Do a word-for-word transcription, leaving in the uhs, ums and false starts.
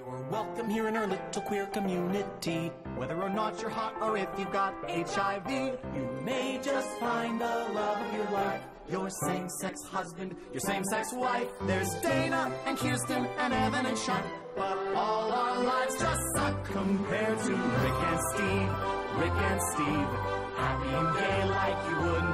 You're welcome here in our little queer community. Whether or not you're hot or if you've got H I V, you may just find the love of your life, your same-sex husband, your same-sex wife. There's Dana and Kirsten and Evan and Sean, but all our lives just suck compared to Rick and Steve. Rick and Steve, happy and gay like you would